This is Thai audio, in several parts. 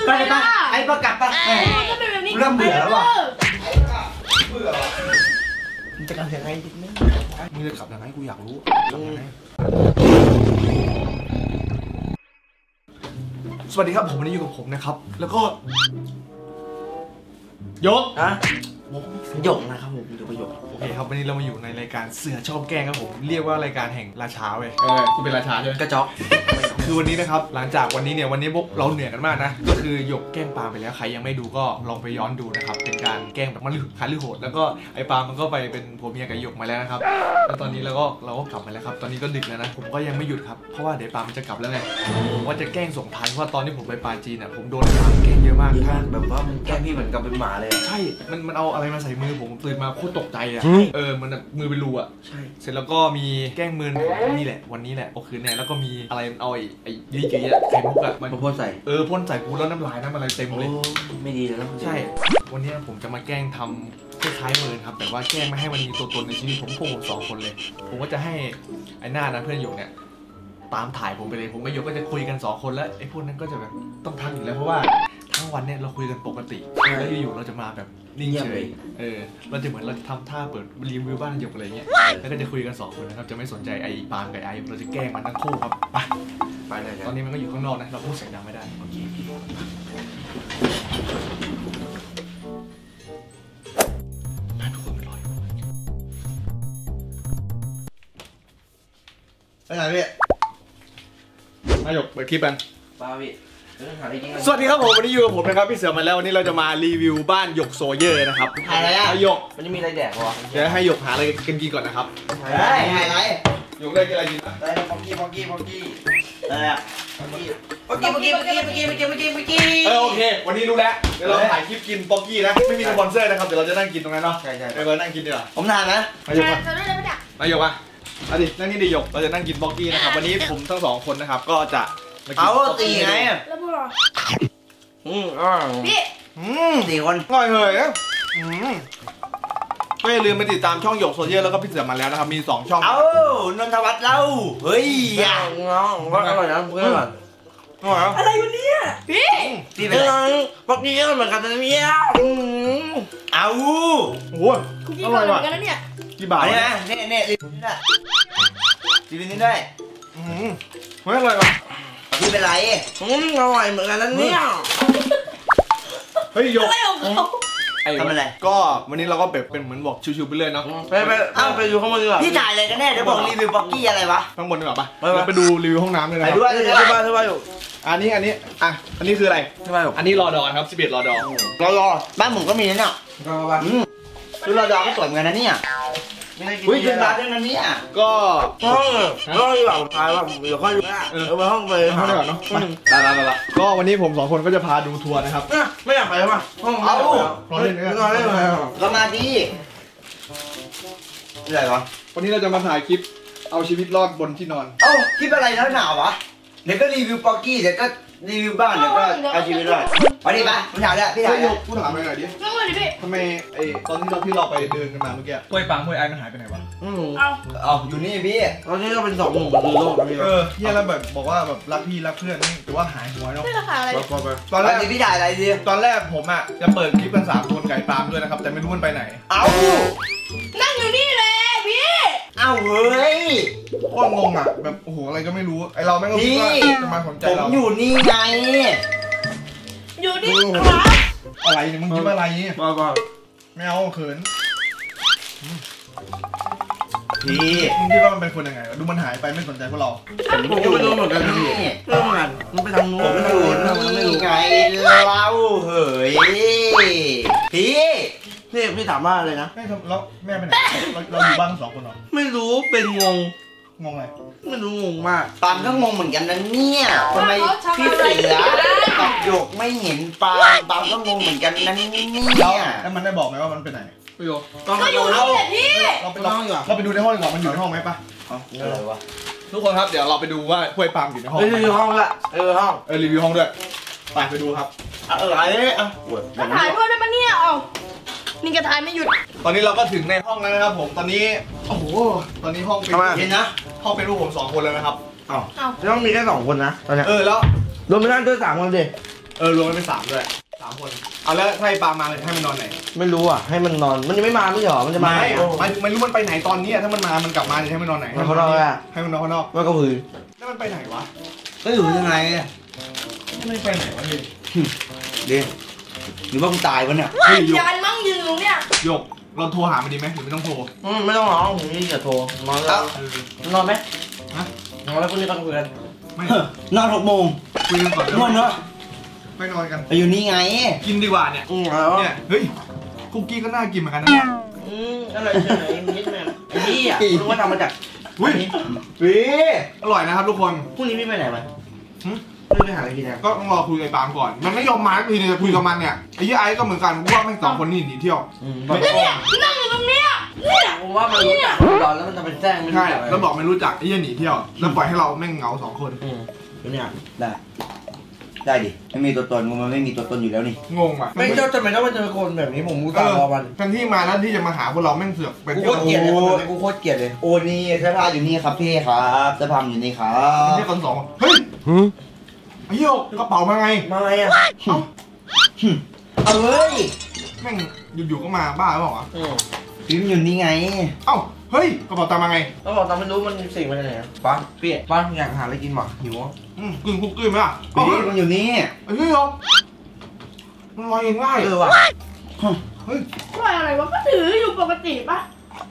ไปไปไอ้ประกาศไปก็เป็นแบบนี้เริ่มเบื่อแล้วว่ะเบื่อมึงจะกลับยังไงมึงจะกลับยังไงกูอยากรู้สวัสดีครับผมวันนี้อยู่กับผมนะครับแล้วก็ยกหยกนะครับผมดูประโยคโอเคครับวันนี้เรามาอยู่ในรายการเสือชอบแกล้งครับผมเรียกว่ารายการแห่งราชาเว้ยกูเป็นราชาใช่ไหมกระจอกคือวันนี้นะครับหลังจากวันนี้พวกเราเหนื่อยกันมากนะก็คือหยกแกล้งปาไปแล้วใครยังไม่ดูก็ลองไปย้อนดูนะครับเป็นการแกล้งแบบมันคันหรือโหดแล้วก็ไอ้ปามันก็ไปเป็นผัวเมียกับหยกมาแล้วนะครับแล้วตอนนี้เราก็กลับมาแล้วครับตอนนี้ก็ดึกแล้วนะผมก็ยังไม่หยุดครับเพราะว่าเดี๋ยวปามันจะกลับแล้วไงผมว่าจะแกล้งส่งท้ายเพราะตอนที่ผมไปปาจีนอ่ะผมโดนปาแกล้งเยอะมากแบบว่ามันแกล้งพี่เหมือนกับเป็นหมาเลยใช่มันเอาอะไรมาใส่มือผมตื่นมาโคตรตกใจอ่ะมันมือเป็นรูอ่ะใช่เสร็จแล้วก็มีแกล้งมือนี่แหละวันนี้แหละก็คือเนี่ยแล้วก็มีอะไรเอาไอ้ยี่กี้อะไข่มุกอะมันพ่นใส่พ่นใส่กูแล้วน้ำลายน้ำอะไรเต็มเลยไม่ดีแล้วใช่วันนี้ผมจะมาแกล้งทำคล้ายๆมือครับแต่ว่าแกล้งไม่ให้มันมีตัวตนในชีวิตผมสองคนเลยผมก็จะให้ไอ้หน้านะเพื่อนหยกเนี่ยตามถ่ายผมไปเลยผมกับหยกก็จะคุยกัน2คนแล้วไอ้พวกนั้นก็จะแบบต้องทักอยู่แล้วเพราะว่าทั้งวันเนี่ยเราคุยกันปกติแล้วอยู่ๆเราจะมาแบบนิ่งเฉยเราจะเหมือนเราจะทำท่าเปิดรีวิวบ้านหยกอะไรเงี้ยแล้วก็จะคุยกัน2คนนะครับจะไม่สนใจไอ้ปาล์มกับไอ้เราจะแกล้งมันทั้งคู่ครับไปเลยตอนนี้มันก็อยู่ข้างนอกนะเราพูดเสียงดังไม่ได้โอเคทุกคนไม่รออยู่ไปไหนพี่นายกเปิดคลิปกันป้าพี่สวัสดีครับผมวันนี้อยู่กับผมนะครับพี่เสือมาแล้ววันนี้เราจะมารีวิวบ้านหยกโซเยอร์นะครับถ่ายอะไรอ่ะหยกมันจะมีอะไรแดกวะเดี๋ยวให้หยกหาอะไรกินก่อนนะครับได้ถ่ายอะไรหยกได้กินอะไรกินได้ป๊อกกี้อะไรอ่ะป๊อกกี้โอเควันนี้รู้แล้วเดี๋ยวเราถ่ายคลิปกินป๊อกกี้นะไม่มีสปอนเซอร์นะครับเดี๋ยวเราจะนั่งกินตรงนั้นเนาะใช่เดี๋ยวเรานั่งกินดีกว่าผมทานนะมาหยกมาหยกมาเอาดินั่งนี่ดิหยกเราจะนั่งกินป๊อกกี้นะครับวันนี้ผมทั้ง2คนนะครับก็จะเอาตีไงแล้วพวกเราพี่4 คนง่อยเลยก็อย่าลืมไปติดตามช่องหยกโซเชียลแล้วก็พี่เสือมาแล้วนะครับมี2ช่องนนทวัฒน์เราเฮ้ยน้องว่าอร่อยนะเพื่อนอะไรวะเนี่ยพี่ตีเป็นอะไรป๊อกกี้เหมือนกันนะเนี่ยเอาโอ้โหอร่อยว่ะเนี่ยกี่บาทเนี่ยเนี่ยรีวิวนี้ด้วยเฮ้ยอร่อยว่ะพี่เป็นไรอร่อยเหมือนกันนะเนี่ยเฮ้ยหยกทำอะไรก็วันนี้เราก็แบบเป็นเหมือนบอกชิวๆไปเรื่อยเนาะไปดูข้างบนดีกว่าพี่ถ่ายอะไรกันแน่เดี๋ยวบอกรีวิวป๊อกกี้อะไรวะข้างบนดีกว่าปะเราไปดูรีวิวห้องน้ำเลยนะไปด้วยอยู่อันนี้คืออะไรอันนี้รอดอครับ11รอดอบ้านผมก็มีนะเนี่ยคือรอดอก็สวยเหมือนกันนะเนี่ยอุ้ยเป็นบาร์ด้วยนะเนี่ยก็อยู่หลังท้ายว่าเดี๋ยวค่อยดูไปห้องไปห้องดีกว่าเนาะไปก็วันนี้ผม2คนก็จะพาดูทัวร์นะครับไม่อยากไปป่ะห้องเอารอเล่นก็มาดีอะไรวะวันนี้เราจะมาถ่ายคลิปเอาชีวิตรอดบนที่นอนคลิปอะไรแล้วหนาววะเดี๋ยวก็รีวิวป๊อกกี้เดี๋ยวก็รีวิวบ้านเดี๋ยวก็เอาชีวิตรอดวันนี้ปะผมถามเลยพี่ถามพูดถามไปหน่อยดิทำไมตอนที่เราไปเดินกันมาเมื่อกี้ห้วยปังห้วยไอ้มันหายไปไหนวะเอาอยู่นี่พี่ตอนนี้ก็เป็น2 หนุ่มบนโลกพี่พี่แล้วแบบบอกว่าแบบรักพี่รักเพื่อนนี่แต่ว่าหายหัวเนาะไม่ราคาอะไรตอนแรกพี่ถ่ายอะไรดิตอนแรกผมอ่ะจะเปิดคลิปกัน3 คนไก่ปาล์มด้วยนะครับแต่ไม่รู้มันไปไหนนั่งอยู่นี่เลยพี่เฮ้ยโคตรงงอ่ะแบบโอ้โหอะไรก็ไม่รู้ไอเราแม่งก็คิดว่าจะมาสนใจเราผมอยู่นี่ไงอยู่นี่อะไรเนี่ยมึงคิดว่าอะไรเนี่ยไม่เอาเขินพี่มึงคิดว่ามันเป็นคนยังไงดูมันหายไปไม่สนใจพวกเราผมก็ไม่รู้เหมือนกันพี่มันไปทางนู้นผมอยู่นี่ไงเราเฮ้ยพี่ถามว่าอะไรนะแล้วแม่ไปไหนเราอยู่บ้าน2 คนหรอไม่รู้เป็นงอะไรไม่รู้งงมากปาล์มก็งงเหมือนกันนะเนี่ยทำไมพี่เสือกับหยกไม่เห็นปาล์มก็งงเหมือนกันนะเนี่ยแล้วมันได้บอกไหมว่ามันเป็นไหนพี่โยก็อยู่นี่แหละพี่เราไปห้องดีกว่าเราไปดูในห้องดีกว่ามันอยู่ในห้องไหมปะอะไรวะทุกคนครับเดี๋ยวเราไปดูว่าห้วยปาล์มอยู่ในห้องรีวิวห้องละห้องรีวิวห้องด้วยไปดูครับอะไรถ่ายด้วยได้ปะเนี่ยนี่กระทายไม่หยุดตอนนี้เราก็ถึงในห้องแล้วนะครับผมตอนนี้โอ้โหตอนนี้ห้องเป็นเห็นนะห้องเป็นรูปผม2 คนเลยนะครับแล้วมีแค่2 คนนะตอนนี้แล้วรวมไม่ได้ด้วย3 คนดิรวมกันเป็น3ด้วย3 คนเอาแล้วถ้าไอ้ปามาเลยให้มันนอนไหนไม่รู้อ่ะให้มันนอนมันยังไม่มาไม่หรอมันจะมาไม่รู้มันไปไหนตอนนี้ถ้ามันมามันกลับมาจะให้มันนอนไหนให้มันนอนให้มันนอนข้างนอกว่าก็พื้นแล้วมันไปไหนวะก็อยู่ยังไงไม่ไปไหนวะดิหรือว่ามึงตายวะเนี่ยยันมั่งยืนตรงเนี้ยหยกเราโทรหามันดีไหมหรือไม่ต้องโทรไม่ต้องร้องผมนี่อย่าโทรนอนแล้วนอนไหมฮะนอนแล้วพรุ่งนี้ต้องคุยกันไม่นอน6 โมงคุยกันก่อนนอนเนาะไม่นอนกันอยู่นี่ไงกินดีกว่าเนี่ยเฮ้ยคุกกี้ก็น่ากินเหมือนกันนะอะไรเฉยๆนิดนึงไอ้นี่อ่ะรู้ว่าทำมาจากอร่อยนะครับทุกคนพรุ่งนี้ไม่ไปไหนไหมไม่ไปหาอะไรกินนะก็ต้องรอคุยกับปามก่อนมันไม่ยอมมาทีนึงจะคุยกับมันเนี่ยไอ้ยี่ไอ้ก็เหมือนกันว่าแม่ง2 คนนี่หนีเที่ยวเนี่ยนั่งอยู่ตรงเนี้ยเนี่ยผมว่ามันรู้จักตอนแล้วมันจะเป็นแจ้งไม่ใช่แล้วบอกไม่รู้จักไอ้ยี่หนีเที่ยวแล้วปล่อยให้เราแม่งเหงา2 คนเนี่ยได้ดิไม่มีตัวตนมันไม่มีตัวตนอยู่แล้วนี่งงอ่ะไม่เจ้าจะไม่ต้องมาเจอคนแบบนี้ผมกูตามรอมันทันที่มาแล้วที่จะมาหาพวกเราแม่งเสือกเป็นโคตรเกลียดเลยกูโคตรเกลียดเลยโอ้นี่เสื้อผ้าอยู่นี่ครับพี่ครับเสื้อผ้าอยู่นี่ครับที่คน2เฮ้ยไอ้โยกกระเป๋ามาไงอ่ะเอาเฮ้ยแม่งอยู่ๆก็มาบ้าหรือเปล่าวะพิมพ์อยู่นี่ไงเอ้าเฮ้ยกระเป๋าตังค์มาไงกระเป๋าตังค์ไม่รู้มันสิ่งมาจากไหนป้าพี่ป้าอยากหาอะไรกินหรอหิวกึ่งคุกกี้ไหมล่ะพี่มันอยู่นี่ไอ้โยกมันลอยง่ายว่ะเฮ้ยลอยอะไรวะก็ถืออยู่ปกติปะ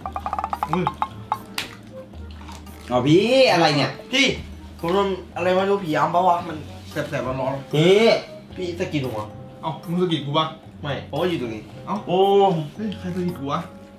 อ๋อพี่อะไรเนี่ยพี่ผมโดนอะไรไม่รู้ผีอ้ำปะวะมันแสบๆร้อนๆพี่สะกิดหัวเอ้ามึงสะกิดกูปะไม่เพราะว่าอยู่ตรงนี้เอ้าโอ้เฮ้ยใครสะกิดกูวะ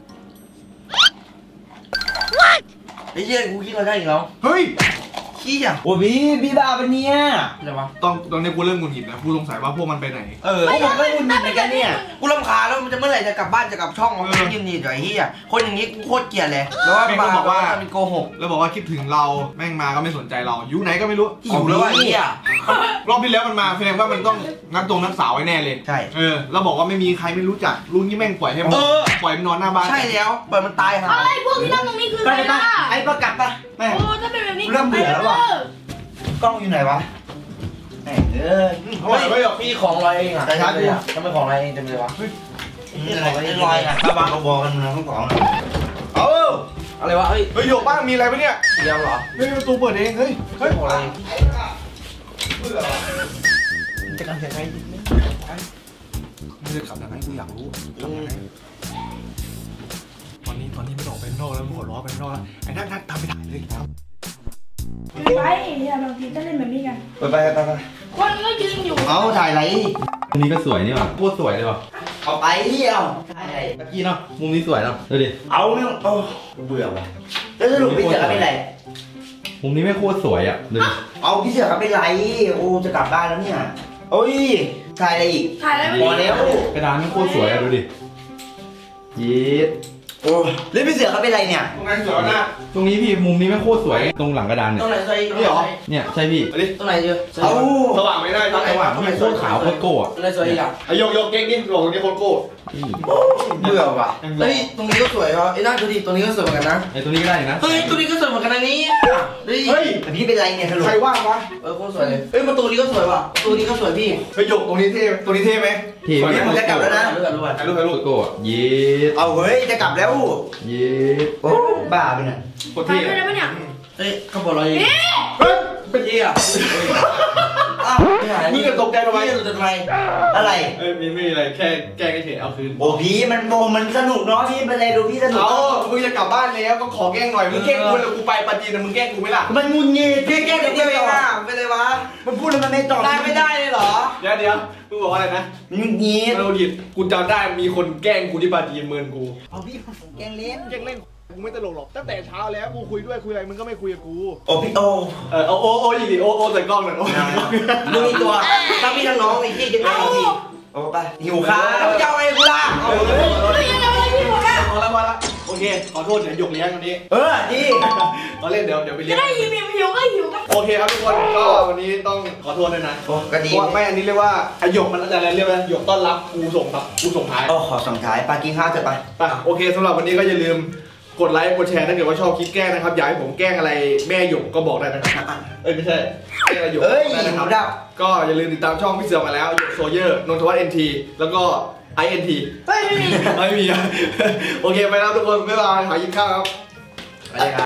ไอ้เหี้ยกูคิดอะไรได้อีกแล้วเฮ้ยขี้อ่ะโอ้พี่บ้าเป็นเนี่ยอะไรวะตอนนี้กูเริ่มหงุดหงิดนะกูสงสัยว่าพวกมันไปไหนพวกมันก็หงุดหงิดเหมือนกันเนี่ยกูรำคาญแล้วมันจะเมื่อไหร่จะกลับบ้านจะกลับช่องมันก็หงุดหงิดไอ้เหี้ยคนอย่างนี้กูโคตรเกลียดเลยแล้วว่าก็บอกว่ามันโกหกแล้วบอกว่าคิดถึงเราแม่งมาก็ไม่สนใจเราอยู่ไหนก็ไม่รู้อยู่แล้วไอ้เหี้ยรอบที่แล้วมันมาแสดงว่ามันต้องนัดสาวไว้แน่เลยใช่แล้วบอกว่าไม่มีใครไม่รู้จักลุงนี่แม่งปล่อยให้มันปล่อยมันนอนหน้าบ้านใช่แล้วปล่อยมันตายหาไอ้พวกที่นั่งตรงนี้คืออะไรล่ะไอ้ประกัดปะโอ้ถ้าเป็นแบบนี้เริ่มเบื่อแล้วว่ะกล้องอยู่ไหนวะเฮ้ยพี่ของลอยเองอ่ะใช่เลยทำไมของลอยเองเต็มเลยวะนี่อะไรไม่ลอยอ่ะถ้าบางเราบอกกันนะต้องของอะไรวะเฮ้ยโยกบ้างมีอะไรปะเนี่ยเดี๋ยวเหรอเฮ้ยประตูเปิดเองเฮ้ยของอะไรจะกันยังไงไม่ได้ขับยังไงกูอยากรู้ขับยังไงตอนนี้ไม่ออกไปนอกแล้วหัวล้อไปนอกแล้วไอ้นั่นตามไปถ่ายเลยครับไปเนี่ยบางทีก็เล่นแบบนี้กันไปคนก็ยืนอยู่เอาถ่ายอะไรมุมนี้ก็สวยนี่หว่าโคตรสวยเลยว่ะเอาไปเที่ยวเมื่อกี้เนาะมุมนี้สวยเนาะดูดิเอาไม่เบื่อว่ะแล้วสรุปพี่เสือเป็นไรมุมนี้ไม่โคตรสวยอ่ะดูเอาพี่เสือเป็นไรโอ้จะกลับบ้านแล้วเนี่ยโอ้ยถ่ายอะไรอีกถ่ายอะไรพอแล้วกระดานไม่โคตรสวยอ่ะดูดิยีดโอ้แล้วพี่เสือเขาเป็นไรเนี่ยตรงนั้นสวยนะตรงนี้พี่มุมนี้ไม่โคตรสวยตรงหลังกระดานเนี่ยตรงไหนใส่นี่หรอเนี่ยใช่พี่ตรงไหนเยอะเอาสว่างไม่ได้สว่างไม่โคตรขาวโคตรโก้อะอะไรสวยอ่ะไอ้โยกเก่งนี่ลงนี่โคตรโก้เบื่อว่ะเฮ้ยตรงนี้ก็สวยว่ะไอ้นั่นดูดิตรงนี้ก็สวยเหมือนกันนะไอ้ตรงนี้ก็ได้นะเฮ้ยตรงนี้ก็สวยเหมือนกันนะนี่เฮ้ยพี่เป็นไรเนี่ยใครว่างวะโคตรสวยเลยเฮ้ยประตูนี้ก็สวยว่ะประตูนี้ก็สวยพี่ไอ้โยกตรงนี้เท่ไหมตรงนี้มันจะกลับแล้วนะถ่ายรูปโก้ยีดเอาเฮ้ยจะกลับแล้วยีดโอ้บ้าไปเนี่ยโคตรเท่เลยเนี่ยเฮ้ยเขาบอกอะไรเฮ้ยเป็นยี่อ่ะมึงจะตกใจทำไมอะไรไม่มีอะไรแค่แกล้งเฉยเอาคืนโอ้พี่มันสนุกเนาะพี่เป็นไรดูพี่สนุกมึงจะกลับบ้านแล้วก็ขอแกล้งหน่อยมึงแกล้งกูแล้วกูไปปาจีนมึงแกล้งกูไหมล่ะมันงุนงี้พี่แกล้งเดียวเองอ่ะเป็นไรวะมันพูดแล้วมันไม่ตอบได้ไม่ได้เลยเหรอเดี๋ยวมึงบอกอะไรนะงุนงี้มันโดนหยิบกูจำได้มีคนแกล้งกูที่ปาจีนเมินกูเอาพี่แกล้งเล่นกูไม่ตลกหรอกตั้งแต่เช้าแล้วกูคุยอะไรมึงก็ไม่คุยกับกูโอ้พี่โอโอ้ยดิโอใส่กล้องหน่อยมึงมีตัวทั้งพี่ทั้งน้องไอ้ที่กินได้พี่โอ้ไปหิวข้าวเจ้าไอ้กูล่ะพอแล้วโอเคขอโทษเดี๋ยวหยกเลี้ยงวันนี้ดีเราเล่นเดี๋ยวไปเลี้ยงได้หิวก็โอเคครับทุกคนก็วันนี้ต้องขอโทษด้วยนะก็ดีไม่อันนี้เรียกว่าหยกมันอะไรเรียกว่าหยกต้อนรับกูส่งท้ายขอส่งท้ายไปกินข้าวจะไปโอเคสำหรับวันนี้ก็อย่าลืมกดไลค์กดแชร์ถ้าเกิดว่าชอบคลิปแกล้งนะครับอยากให้ผมแกล้งอะไรแม่หยกก็บอกได้นะครับไม่ใช่แกล้งอะไรหยกได้นะครับก็อย่าลืมติดตามช่องพี่เสือมาแล้วหยกโซเยอร์นนทวัฒน์ NT แล้วก็ INT ไม่มีไม่มีโอเคไปแล้วทุกคนบ๊ายบายหากินข้าวครับ